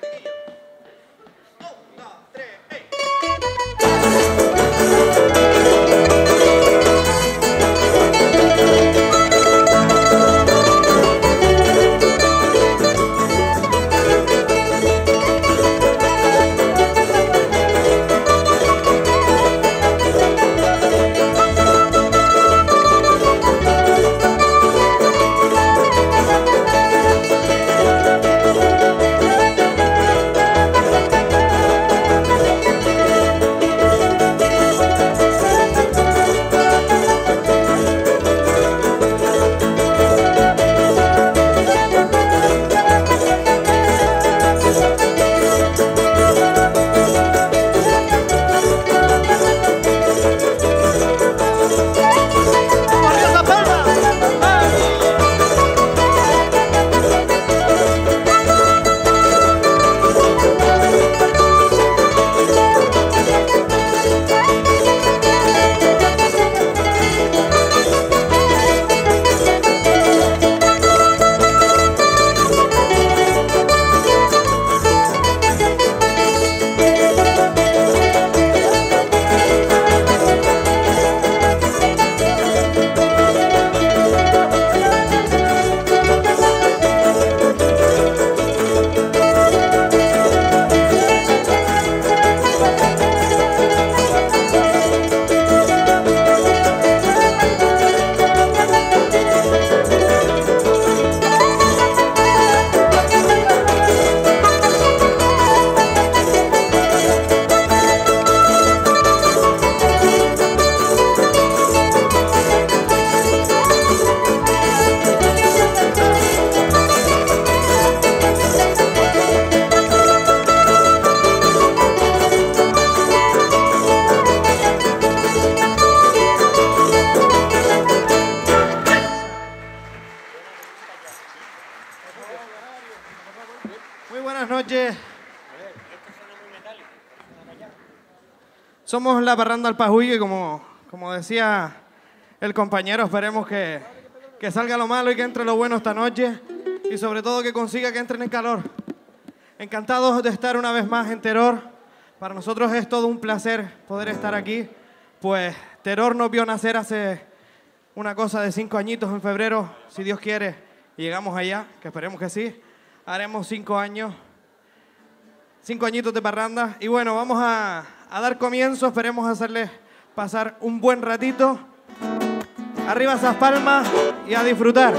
Somos la Parranda Alpajui, como decía el compañero, esperemos que salga lo malo y que entre lo bueno esta noche y sobre todo que consiga que entren en calor. Encantados de estar una vez más en Terror. Para nosotros es todo un placer poder estar aquí, pues Terror nos vio nacer hace una cosa de 5 añitos en febrero, si Dios quiere, y llegamos allá, que esperemos que sí. Haremos 5 años, 5 añitos de parranda. Y bueno, vamos a dar comienzo, esperemos hacerles pasar un buen ratito. Arriba esas palmas y a disfrutar.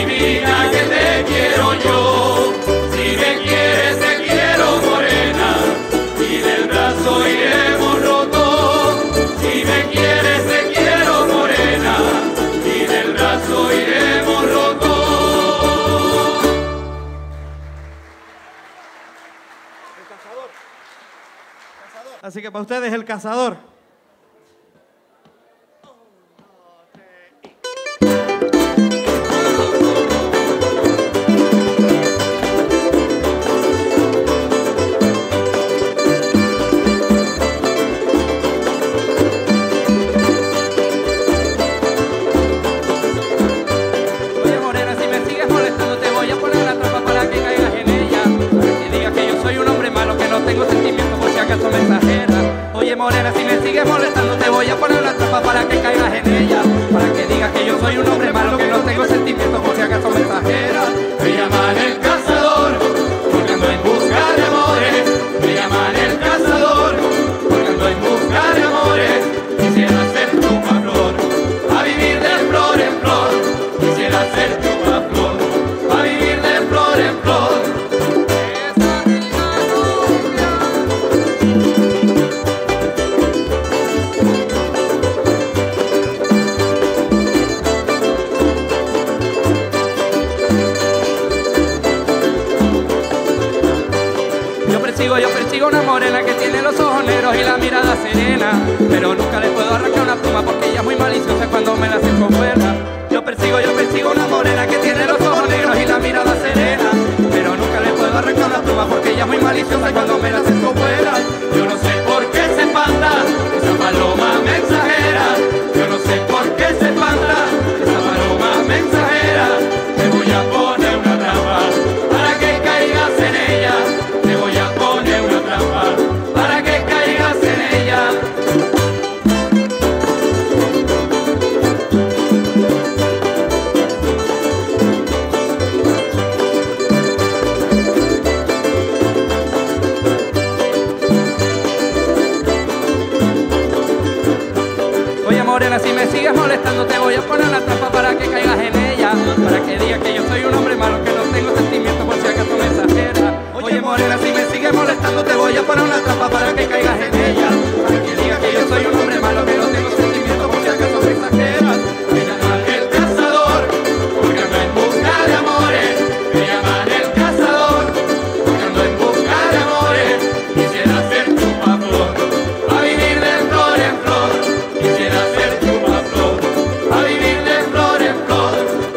adivina que te quiero yo. Si me quieres te quiero morena, y del brazo iremos rotos. Si me quieres te quiero morena, y del brazo iremos rotos. Así que para ustedes el cazador. Oye morena, si me sigues molestando te voy a poner la trampa para que caigas en ella, para que digas que yo soy un hombre malo, que no tengo sentimientos por si acaso me exageras. Oye morena, si me sigues molestando te voy a poner la trampa para que caigas en ella, para que digas que yo soy un hombre malo, que no tengo sentimientos por si acaso me exageras. Me llaman el cazador, porque ando en busca de amores. Me llaman el cazador, porque ando en busca de amores. Quisiera ser chupaflor, a vivir de flor en flor. Quisiera ser chupaflor, a vivir de flor en flor. Yo persigo una morena que tiene los ojos negros y la mirada serena, pero nunca le puedo arrancar una pluma porque ella es muy maliciosa cuando me la acerco fuera. Yo persigo una morena que tiene los ojos negros y la mirada serena, pero nunca le puedo arrancar una pluma porque ella es muy maliciosa cuando me la acerco fuera. Yo no sé por qué se espanta esa paloma mensajera. Yo no sé por qué se espanta esa paloma mensajera. Te voy a poner una trampa para que caigas en ella. Te voy a poner una trampa para que caigas en ella. Oye morena, si me sigues molestando te voy a poner una trampa para que caigas en ella, para que digas que yo soy un hombre malo, que no tengo sentimientos por si acaso me exagera. Oye morena, si me sigues molestando te voy a poner una trampa para que caigas en ella, para que digas que yo soy un hombre malo, que no tengo sentimientos por si acaso me exageras. Me llaman el cazador, porque ando en busca de amores. Me llaman el cazador, porque ando en busca de amores. Quisiera ser chupaflor, a vivir de flor en flor. Quisiera ser chupaflor, a vivir de flor en flor.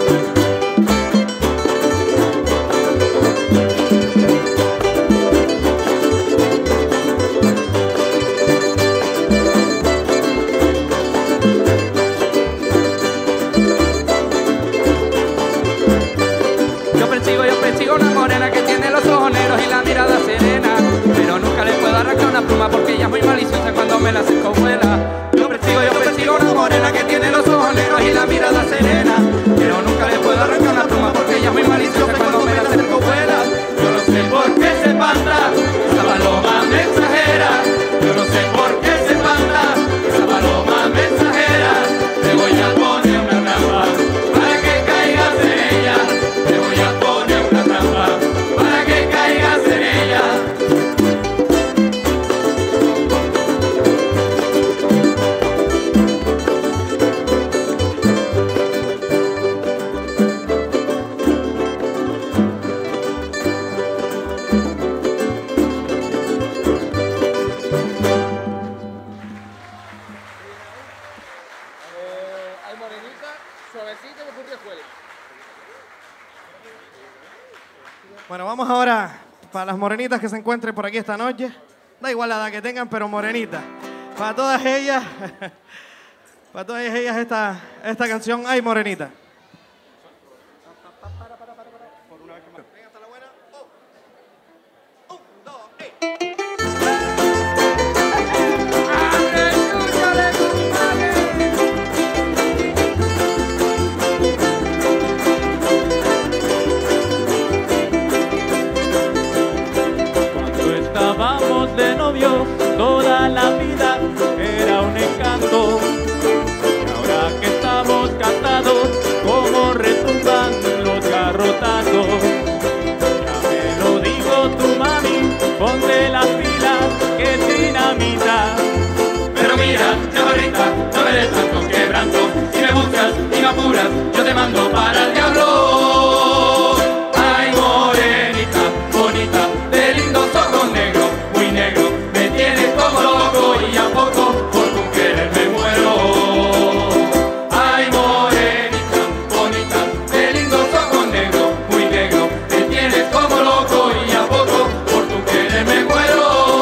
Yo persigo una morena que tiene los ojos negros y la mirada serena, pero nunca le puedo arrancar una pluma porque ella es muy maliciosa cuando me la acerco vuela. Yo persigo una morena que tiene los ojos negros y la mirada serena, pero nunca le puedo arrancar una pluma porque ella es muy maliciosa cuando me la acerco vuela. Yo no sé por qué se espanta esa paloma mensajera. Yo no sé por qué se espanta esa paloma mensajera. Te voy a poner una trampa para que caigas en ella. Te voy a poner una trampa para que caigas en ella. Hay morenita, suavecita y burriescuela. Bueno, vamos ahora para las morenitas que se encuentren por aquí esta noche. Da igual la edad que tengan, pero morenitas. Para todas ellas, esta canción, Ay Morenita. Venga, hasta la buena. Un, dos, Cuando estábamos de novios, toda la vida era un encanto. Y ahora que estamos casados, apuras, yo te mando para el diablo. Ay, morenita, bonita, de lindos ojos negros, muy negros, me tienes como loco y a poco por tu querer me muero. Ay, morenita, bonita, de lindos ojos negros, muy negros, me tienes como loco y a poco por tu querer me muero.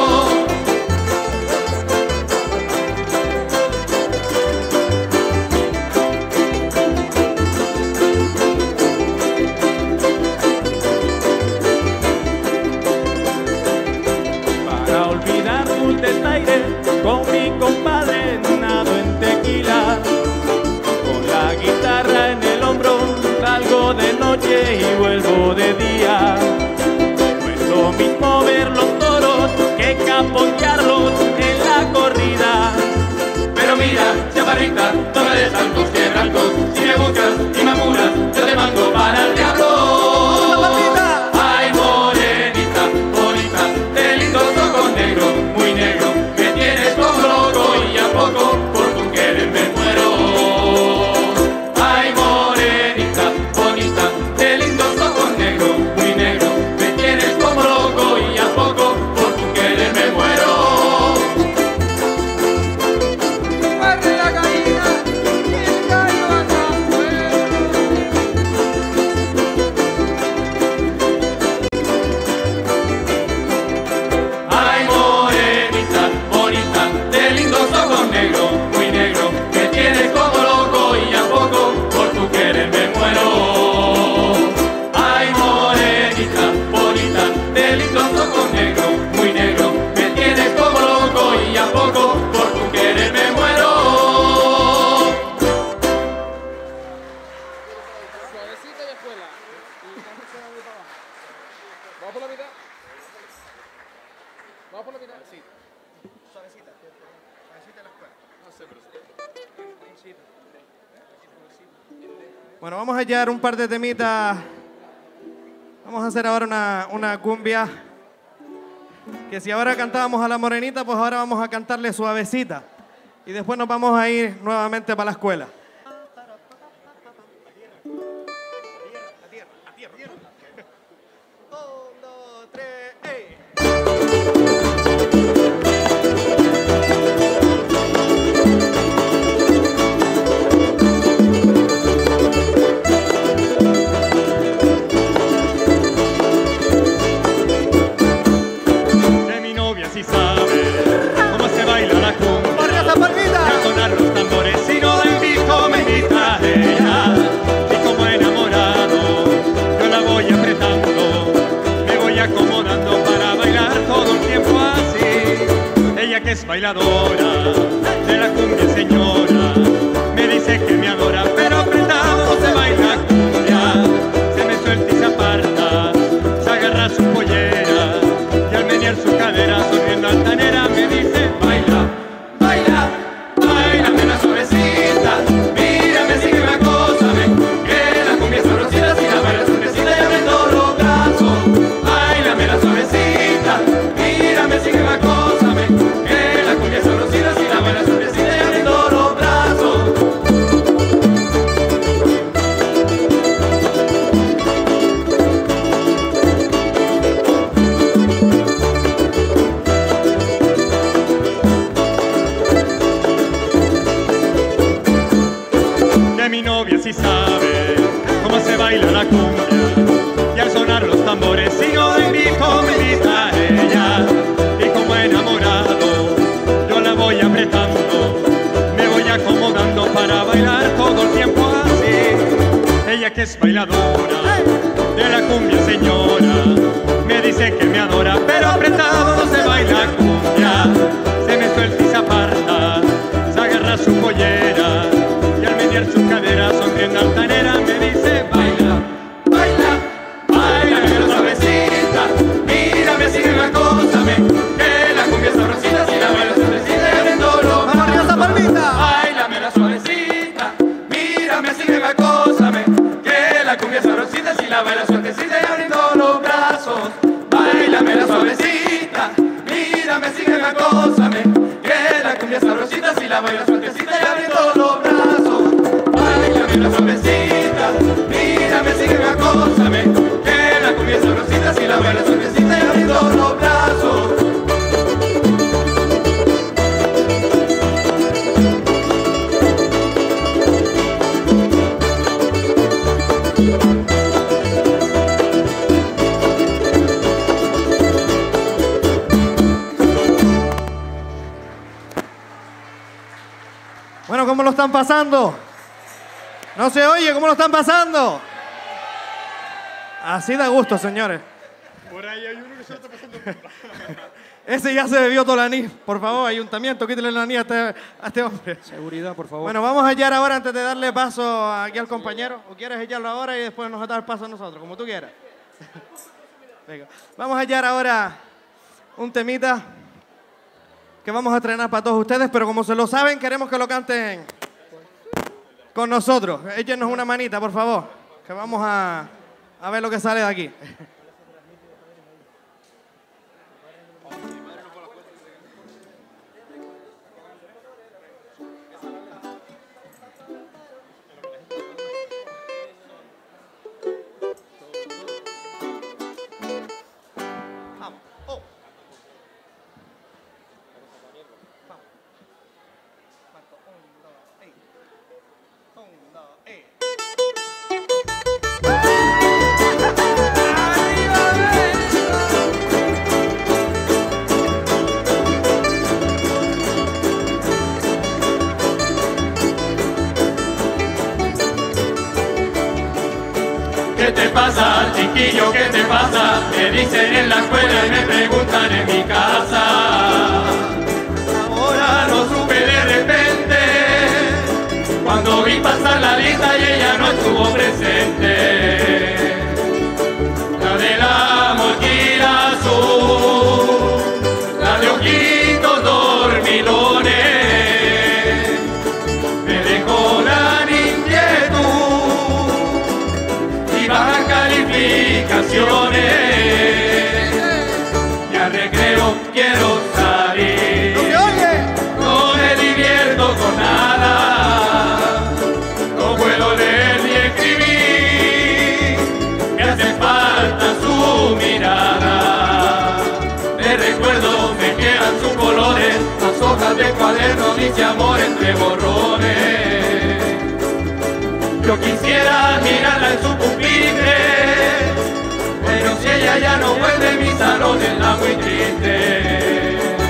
Para olvidar un desaire, con mi compadre nado en tequila. Con la guitarra en el hombro, salgo de noche y vuelvo de día. No es lo mismo ver los toros que capotearlos en la corrida. Pero mira, chaparrita, no me des tantos quebrancos. Si me buscas y me apuras, yo te mando para el diablo. Ay, morenita, bonita, de lindos ojos negros, muy negros, me tienes como loco y a poco por tu querer me muero. Ay, morenita, bonita, de lindos ojos negros, muy negros, me tienes como loco y a poco por tu querer me muero. Muerde la gallina y el gallo anda afuera. Ay, morenita, bonita, de lindos ojos negros, muy negros, me tienes como loco y a poco por tu querer me muero. Ay, morenita, bonita, de lindos ojos negros, muy negros, me tienes como loco y a poco por tu querer me muero. Suavecita de escuela. Y vamos a muy para abajo. ¿Vamos por la mitad? ¿Vamos por la mitad? Sí. Suavecita. Suavecita la escuela. No sé, pero sí. Bueno, vamos a hallar un par de temitas. Vamos a hacer ahora una cumbia. Que si ahora cantábamos a la morenita, pues ahora vamos a cantarle suavecita. Y después nos vamos a ir nuevamente para la escuela. Un, dos, tres, ¡ey! De mi novia sí sabe cómo se baila la cumbia. ¡Barrio Esa Palmita! A sonar los tambores, si no la invito me invita ella. Y como enamorado, yo la voy apretando, me voy acomodando para bailar todo el tiempo así. Ella que es bailadora de la cumbia señora, me dice que me adora, pero apretado no se baila cumbia. Se me suelta y se aparta, se agarra su pollera y al menear su cadera sonriendo altanera me dice: Baila, baila, bailame la suavecita, mírame, sígueme, acósame, que la cumbia es sabrosita, si la bailas suavecita y abriendo los brazos. Bailame la suavecita, mírame, sígueme, acósame, que la cumbia es sabrosita, si la bailas suavecita y abriendo los brazos. Que mi novia sí sabe cómo se baila la cumbia, y al sonar los tambores si no la invito me invita ella. Y como enamorado yo la voy apretando, me voy acomodando para bailar todo el tiempo así. Ella que es bailadora de la cumbia señora, me dice que me adora, pero apretado no se baila cumbia. Se me suelta y se aparta, se agarra su pollera y al menear su cadera sonriendo altanera me dice: baila, Baila, bailame la suavecita, mírame, sígueme, acósame, que la cumbia es sabrosita, si la bailas suavecita y abriendo los brazos. ¡Barrio Esa Palmita! Bailame la suavecita, mírame, sígueme, acósame, que la cumbia es sabrosita, si la bailas suavecita y abriendo los brazos. Bailame la suavecita, mírame, sígueme, acósame, que la cumbia es sabrosita, si la bailas suavecita y abriendo los brazos. Bailame la suavecita. dime acósame, que la cumbia es sabrosita si la baila suavecita y abriendo los brazos. Bueno, ¿cómo lo están pasando? ¿No se oye? ¿Cómo lo están pasando? Así da gusto, señores. Por ahí hay uno que se lo está pasando. Ese ya se bebió todo el anís. Por favor, ayuntamiento, quítale el anís a este hombre. Seguridad, por favor. Bueno, vamos a hallar ahora antes de darle paso aquí al compañero. ¿O quieres hallarlo ahora y después nos dar paso a nosotros? Como tú quieras. Venga. Vamos a hallar ahora un temita que vamos a estrenar para todos ustedes, pero como se lo saben, queremos que lo canten con nosotros. Échenos una manita, por favor, que vamos a ver lo que sale de aquí. ¿Qué te pasa, chiquillo? ¿Qué te pasa? Me dicen en la escuela y me preguntan en mi casa. Ahora lo supe de repente, cuando vi pasar la lista y ella no estuvo presente. La de la mochila azul, la de ojitos dormilones, me dejó la inquietud y bajas calificaciones. Y al recreo quiero salir, no me divierto con nada, no puedo leer ni escribir, me hace falta su mirada. Me recuerdo, me quedan sus colores, las hojas del cuaderno dice amor entre borrones. Yo quisiera mirarla en su pupitre, pero si ella ya no vuelve, mi salón está muy triste.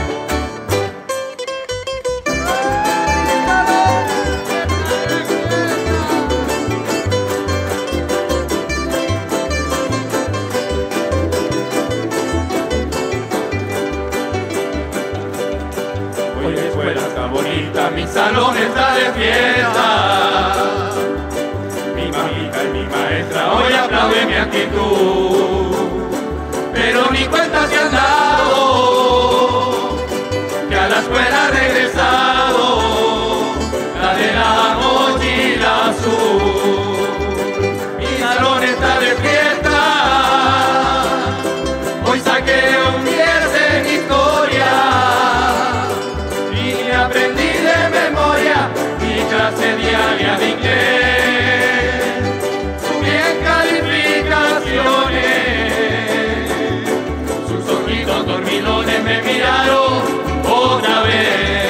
Hoy la escuela está bonita, mi salón está de fiesta. Mi mamita y mi maestra hoy aplauden mi actitud, pero ni cuenta se han dado que a la escuela ha regresado la de la mochila azul. Mi salón está de fiesta, hoy saqué un 10 en historia y aprendí de memoria mi clase diaria de inglés. Subí en calificaciones, sus ojitos dormilones me miraron otra vez.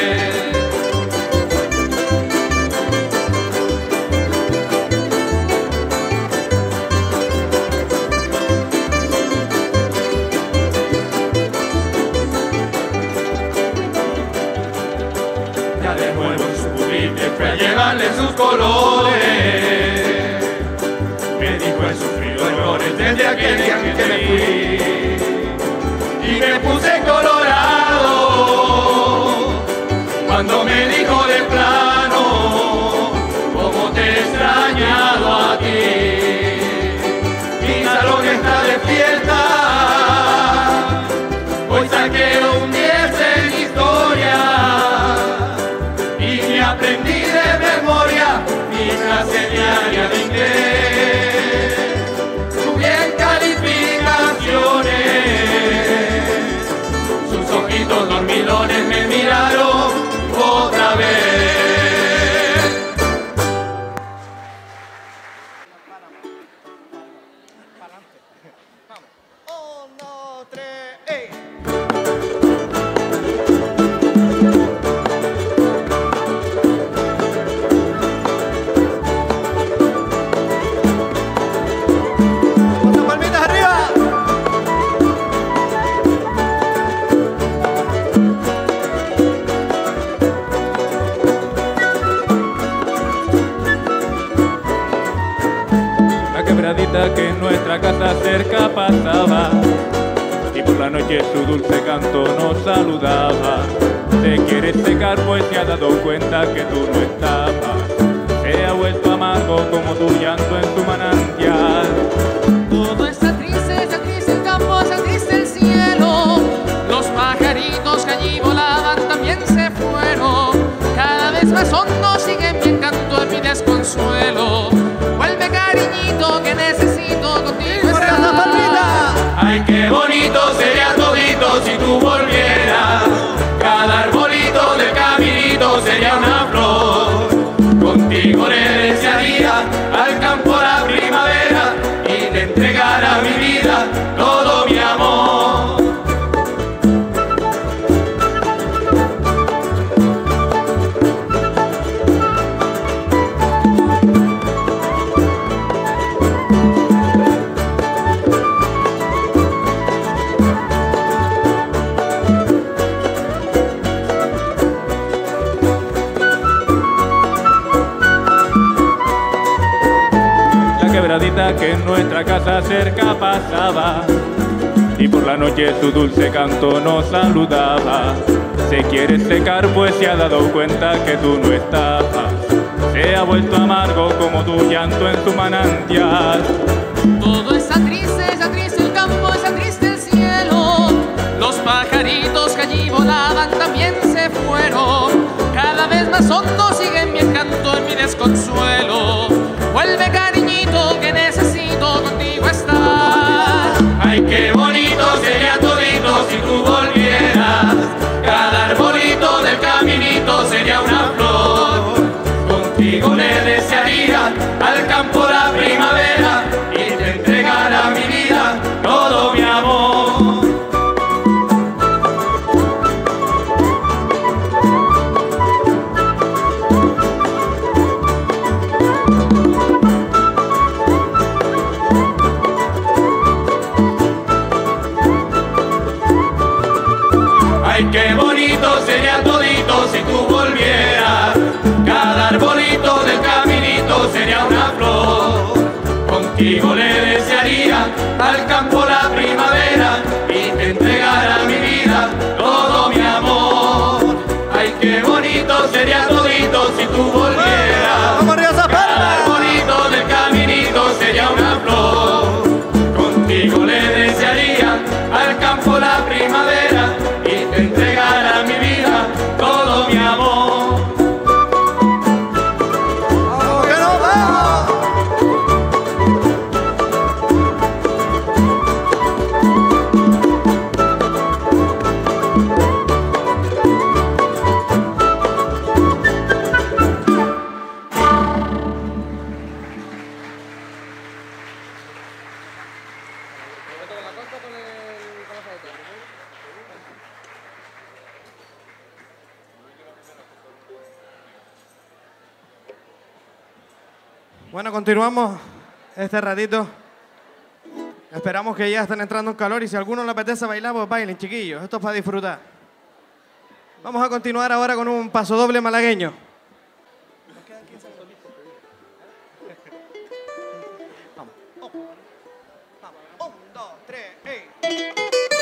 Ya de nuevo en su pupitre fue a llevarle sus colores. Me dijo he sufrido errores desde aquel día que me fui y me puse colorado cuando me dijo de plano cómo te he extrañado a ti. Mi salón está de fiesta, hoy saqué un 10 en historia y me aprendí de memoria mi clase diaria de inglés. Subí en calificaciones, sus ojitos dormilones me miraron otra vez. 1, 2, 3, ¡ey! ¡Las palmitas arriba! La quebradita que en nuestra casa cerca pasaba y por la noche su dulce canto nos saludaba. Se quiere secar pues se ha dado cuenta que tú no estabas. Se ha vuelto amargo como tu llanto en tu manantial. Todo está triste el campo, está triste el cielo. Los pajaritos que allí volaban también se fueron. Cada vez más hondo sigue mi encanto y mi desconsuelo. Vuelve, cariñito, que necesito contigo estar. Ay, qué bonito sería todito si tú volvieras. Cada arbolito del caminito sería una flor. Contigo le desearía al campo la primavera y te entregara mi vida, todo mi amor. Quebradita que en nuestra casa cerca pasaba y por la noche su dulce canto nos saludaba. Se quiere secar pues se ha dado cuenta que tú no estabas. Se ha vuelto amargo como tu llanto en su manantial. Todo está triste el campo, está triste el cielo. Los pajaritos que allí volaban también se fueron. Cada vez más hondo sigue mi encanto y mi desconsuelo. Vuelve, cariñito, que necesito contigo estar. Ay, qué bonito sería todito si tú volvieras. Cada arbolito del caminito sería una flor. Contigo le desearía al campo la primavera y te entregara mi vida, todo mi amor. Ay, qué bonito sería todito si tú volvieras. Cada arbolito del caminito sería una flor. Contigo le desearía al campo la primavera y te entregara mi vida, todo mi amor. Ay, qué bonito sería todito si tú volvieras. Cada arbolito del caminito sería una flor. Contigo le desearía al campo la primavera y te entregara mi vida, todo mi amor. ¡Vamos que nos vamos! ¿Con la costa o con la flauta? Bueno, continuamos este ratito. Esperamos que ya estén entrando en calor y si a alguno le apetece bailar, pues bailen, chiquillos. Esto es para disfrutar. Vamos a continuar ahora con un pasodoble malagueño. Vamos. Vamos. 1, 2, 3, ¡ey!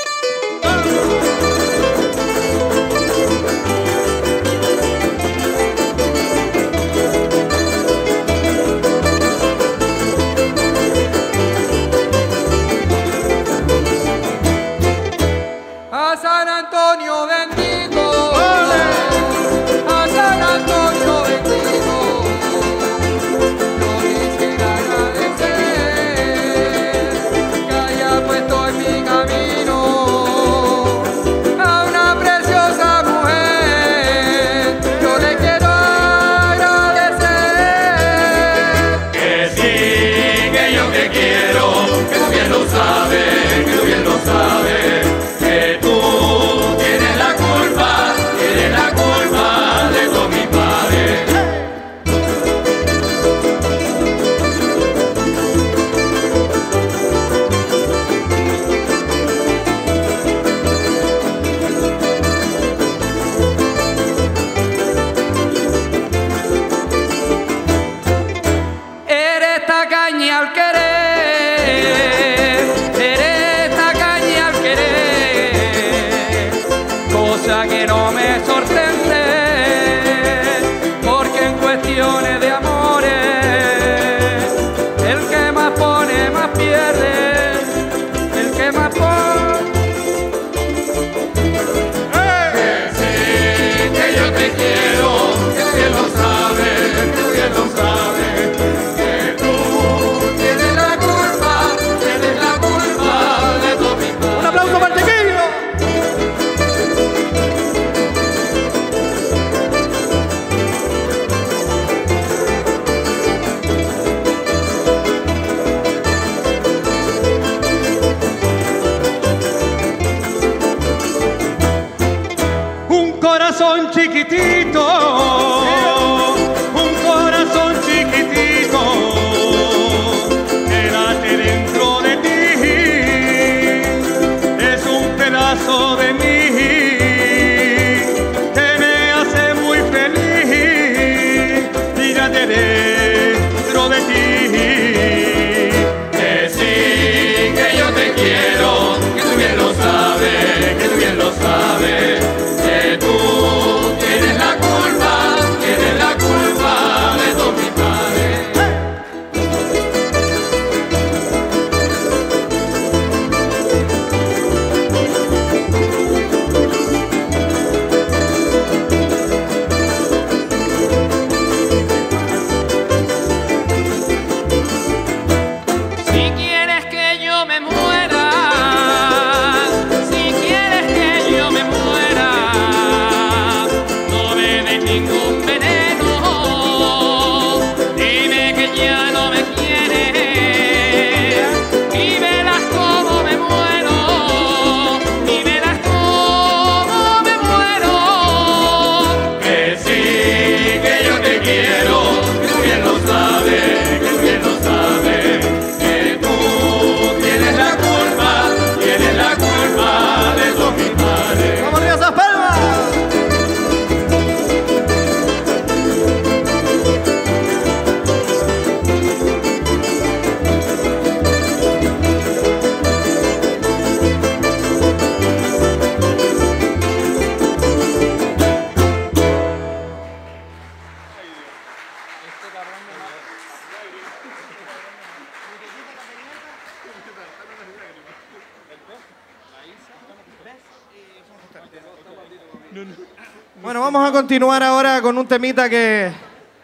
A San Antonio bendito, a San Antonio bendito, yo quisiera agradecer que haya puesto en mi camino chiquitito, un corazón chiquitito, quédate dentro de ti, es un pedazo de mí que me hace muy feliz, dígate dentro de ti. Que sí, que yo te quiero, que tú bien lo sabes, que tú bien lo sabes, que tú tienes la culpa de todos mis males. Si quieres que yo me muera, si quieres que yo me muera, no me des ningún veneno, dime que ya no me quieres, y verás cómo me muero, y verás cómo me muero. Que sí, que yo te quiero, que tú bien lo sabes, que tú bien lo sabes, que tú tienes la culpa de todos mis males. ¡Vamos arriba esas palmas! Bueno, vamos a continuar ahora con un temita que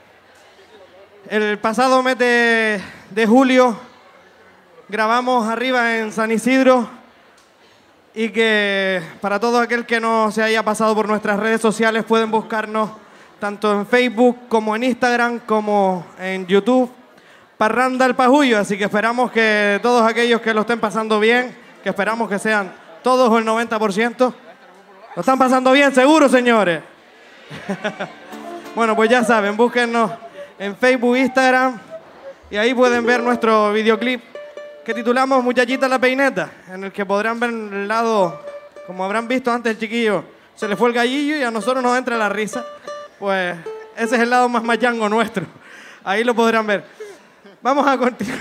el pasado mes de julio grabamos arriba en San Isidro y que para todo aquel que no se haya pasado por nuestras redes sociales pueden buscarnos tanto en Facebook como en Instagram como en YouTube, Parranda El Pajullo. Así que esperamos que todos aquellos que lo estén pasando bien, que esperamos que sean todos o el 90%, ¿lo están pasando bien seguro, señores? Bueno, pues ya saben, búsquennos en Facebook, Instagram y ahí pueden ver nuestro videoclip que titulamos Muchachita la Peineta, en el que podrán ver el lado, como habrán visto antes el chiquillo, se le fue el gallillo y a nosotros nos entra la risa. Pues ese es el lado más machango nuestro. Ahí lo podrán ver. Vamos a continuar.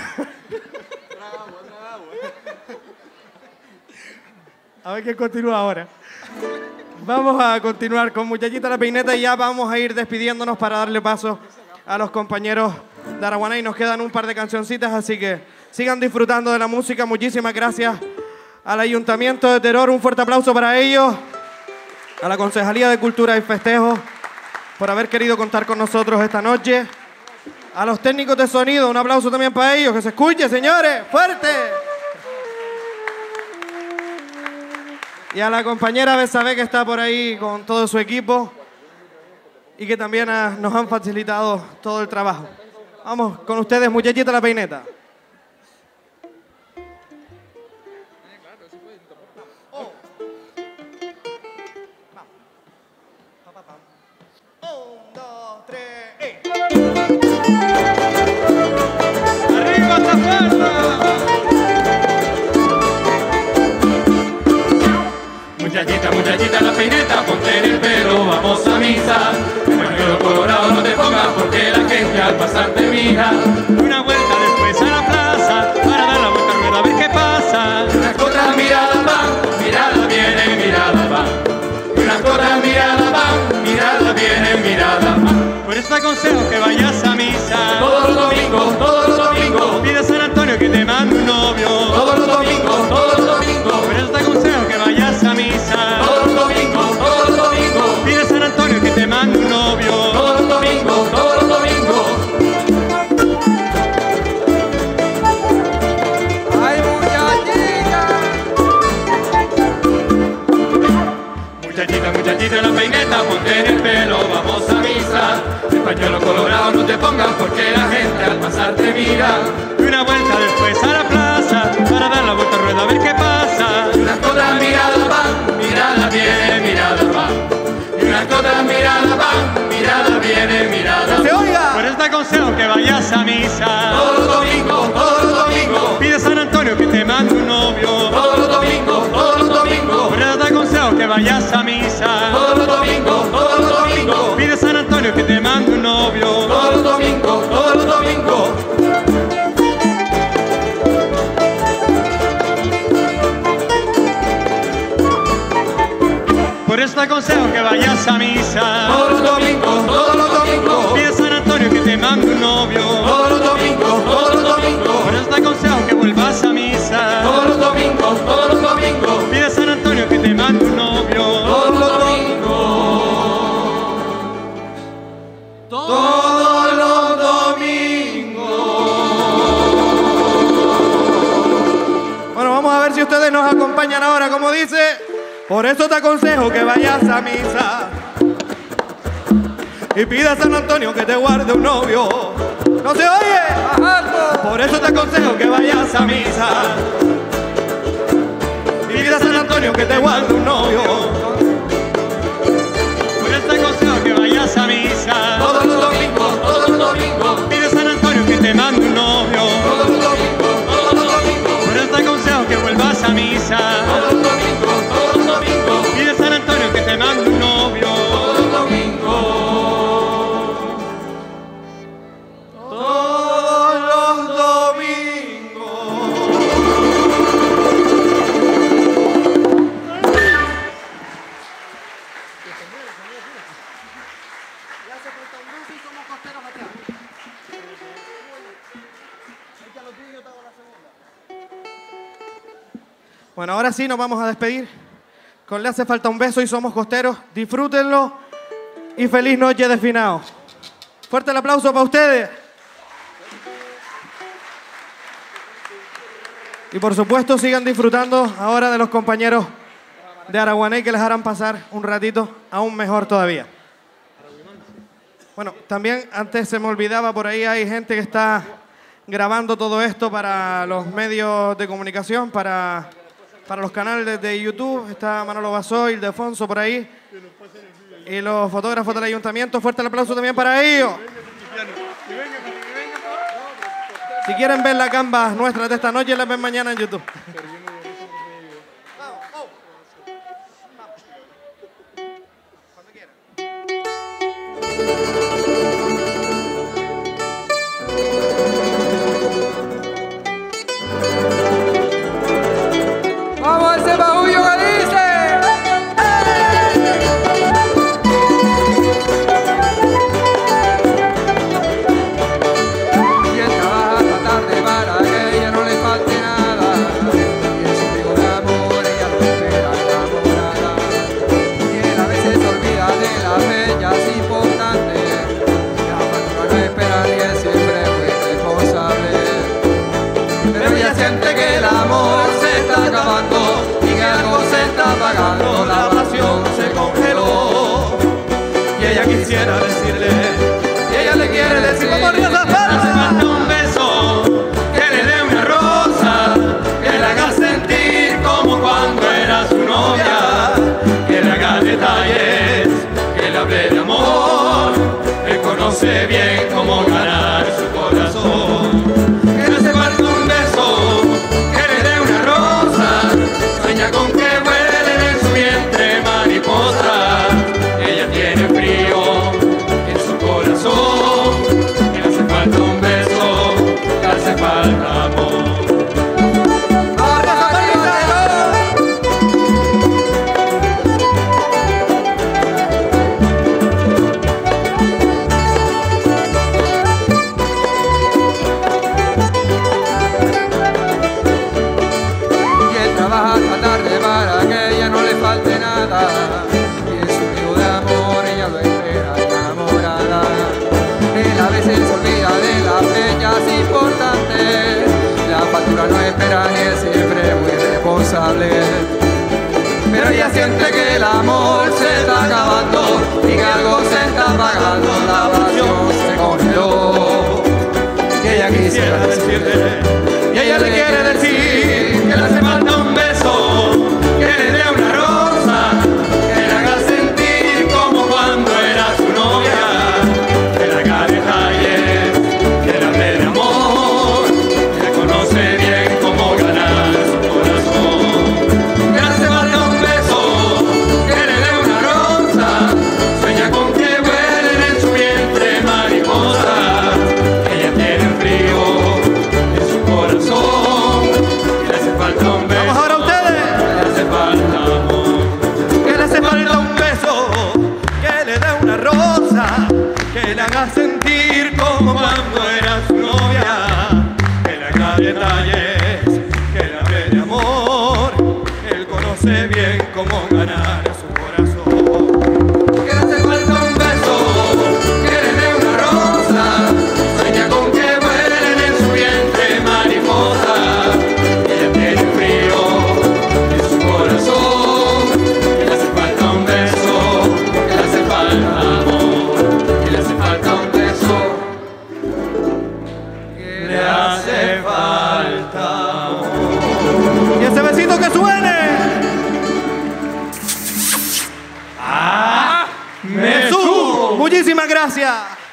A ver quién continúa ahora. Vamos a continuar con Muchachita la Peineta y ya vamos a ir despidiéndonos para darle paso a los compañeros de Araguaná y nos quedan un par de cancioncitas, así que sigan disfrutando de la música. Muchísimas gracias al Ayuntamiento de Teror, un fuerte aplauso para ellos, a la Concejalía de Cultura y Festejos por haber querido contar con nosotros esta noche, a los técnicos de sonido, un aplauso también para ellos, que se escuche, señores, fuerte. Y a la compañera Besabé que está por ahí con todo su equipo y que también nos han facilitado todo el trabajo. Vamos con ustedes, Muchachita la Peineta. Un, dos, tres, ¡Arriba esta fuerza! Muchachita, muchachita la peineta, ponte en el pelo, vamos a misa. El pañuelo colorado no te pongas porque la gente al pasar te mira. Una vuelta después a la plaza para dar la vuelta al ruedo a ver qué pasa. Unas otras miradas van, miradas vienen, miradas van. Unas otras miradas van, miradas vienen, miradas van. Por eso te aconsejo que vayas a misa. Todos los domingos, todos los domingos. Pide a San Antonio que te mande un novio. Todos los domingos, todos los domingos. Por eso te aconsejo que vayas a misa. Todos los domingos, todos los domingos. Pide a San Antonio que te mande un novio. Todos los domingos, todos los domingos. ¡Ay, muchachita! Muchachita, muchachita la peineta, ponte en el pelo, vamos a misa. El pañuelo colorado no te pongas porque la gente al pasar te mira. Y una vuelta después a la plaza para dar la vuelta al ruedo a ver qué pasa. Y unas otras miradas van, miradas vienen, miradas van. Y unas otras miradas vayas a misa. Todos los domingos, todos los domingos. Pide a San Antonio que te mande un novio. Todos los domingos, todos los domingos. Por eso te aconsejo que vayas a misa. Todos los domingos, todos los domingos. Pide a San Antonio que te mande un novio. Todos los domingos, todos los domingos. Por eso te aconsejo que vayas a misa. Todos los domingos, todos los domingos. Pide a San Antonio que te mande un novio. Todos los domingos, todos los domingos. Por eso te aconsejo que vuelvas a misa. Todos los domingos, todos los domingos. Pide a San Antonio que te mande un novio. Todos los domingos. Todos los domingos. Bueno, vamos a ver si ustedes nos acompañan ahora, como dice. Por eso te aconsejo que vayas a misa y pida a San Antonio que te guarde un novio. ¿No se oye? Por eso te aconsejo que vayas a misa y pida a San Antonio que te guarde un novio. Por eso te aconsejo que vayas a misa. Todos los domingos, todos los domingos. Pide a San Antonio que te mande un novio. Todos los domingos, todos los domingos. Por eso te aconsejo que vuelvas a misa. Todos los domingos, todos los domingos. Pide a San Antonio que te mande un novio. Todos los domingos. Todos los domingos. Bueno, ahora sí nos vamos a despedir con Le hace falta un beso y somos costeros. Disfrútenlo y feliz noche de finao. Fuerte el aplauso para ustedes. Y por supuesto sigan disfrutando ahora de los compañeros de Araguané que les harán pasar un ratito aún mejor todavía. Bueno, también antes se me olvidaba, por ahí hay gente que está grabando todo esto para los medios de comunicación, para los canales de YouTube. Está Manolo Basoy, Ildefonso por ahí. Y los fotógrafos del ayuntamiento. Fuerte el aplauso también para ellos. Si quieren ver las gambas nuestras de esta noche, las ven mañana en YouTube. Vamos a ese baúllo que dice. Y él trabaja hasta tarde para que ella no le falte nada. Y es un amigo de amor, ella lo espera enamorada. Y él a veces se olvida de las fechas importantes. La factura no espera y él siempre fue responsable. Pero ella siente que el amor se está acabando y que algo se está apagando, la pasión se congeló. Y ella quisiera decirle, y ella le quiere decir, como Dios la Hace falta un beso, que le dé una rosa, que le haga sentir como cuando era su novia, que le haga detalles, que le hable de amor, que conoce bien cómo ganar su corazón. Que le hace falta un beso, que le dé una rosa, sueña con que vuelen en su vientre mariposas. Ella tiene frío en su corazón, que le hace falta un beso, que hace falta amor. Y él trabaja hasta tarde para que ella no le falte nada. Y es un amigo de amor, ella lo espera enamorada. Él a veces se olvida de las fechas importantes. La factura no espera y él siempre es muy responsable. Pero ella siente que el amor se está acabando y que algo se está apagando, la pasión se congeló. Y ella quisiera decirle, y ella le quiere decir, que le hace falta un beso, que le dé una rosa, que le haga sentir como cuando era su novia, que le haga detalles, que le hable sé bien cómo ganar su corazón. Que hace falta un beso, quiere una rosa, sueña con que vuelen en su vientre mariposa. Ella tiene frío en su corazón, que le hace falta un beso, que le hace falta amor, que le hace falta un beso, que le hace falta amor. Y ese besito que suene. Jesús, muchísimas gracias.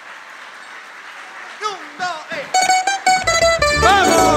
¡Vamos!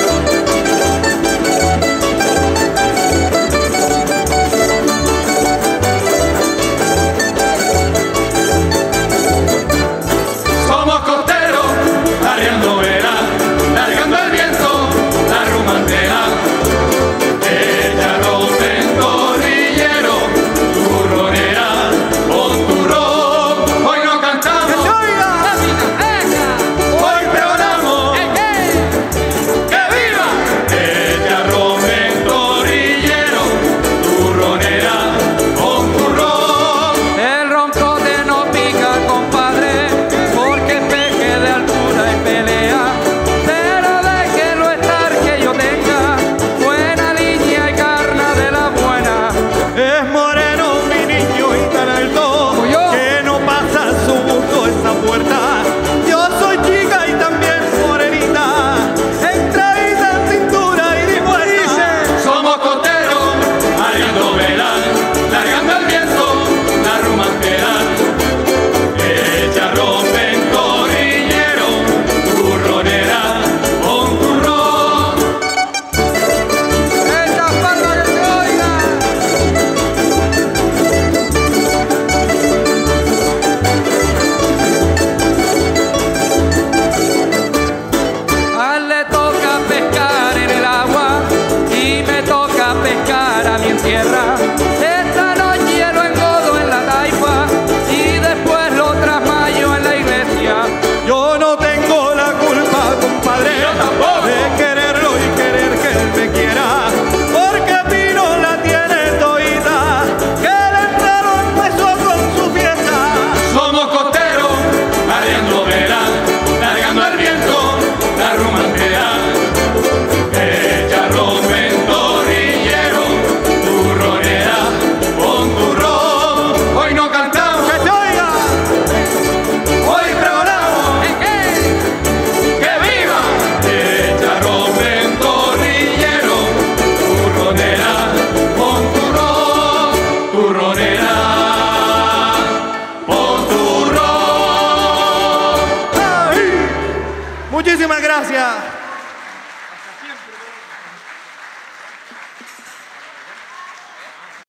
Somos costeros, arriando vela, largando el viento, la rumantera. Ella rompe en torrillero, turronera, con turrón. Hoy no cantamos, ¡Que se oiga! hoy pregonamos, ¡que viva! Ella rompe en torrillero, turronera, con turrón. El roncote no pica, compadre, porque peque de altura y pelea. Pero déjelo estar que yo tenga buena línea y carne de la buena. Es moreno mi niño y tan alto Como yo. que no pasa su gusto esa puerta. Yo soy chica y también morenita, entradita en cintura y dispuesta. Somos costeros, arriando vela, largando el viento, la rumantera. Ella rompe en torrillero, turronera, con turrón. Esta palma que se oiga. A él le toca pescar en el agua y me toca pescar a mí en tierra. Esta noche lo engodo en la taifa y después lo trasmayo en la iglesia. Yo no tengo la culpa, compadre, Yo tampoco. de quererlo y querer que él me quiera, porque Pino la tiene todita, que le entraron peso con su fiesta. Somos costeros, arriando vela, largando el viento, la rumantera. Ella rompe en torrillero, turronera, con turrón. Hoy no cantamos, ¡Que se oiga! hoy pregonamos, ¡que viva! Ella rompe en torrillero, turronera, con turrón, turronera, con turrón. ¡Ay! Muchísimas gracias.